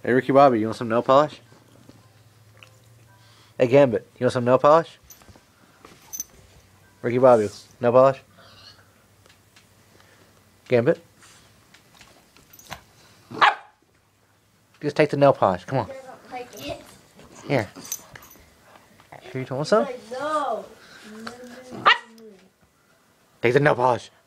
Hey, Ricky Bobby, you want some nail polish? Hey, Gambit, you want some nail polish? Ricky Bobby, nail polish? Gambit? Just take the nail polish, come on. He doesn't like it. Here. Here, you want some? No. Take the nail polish.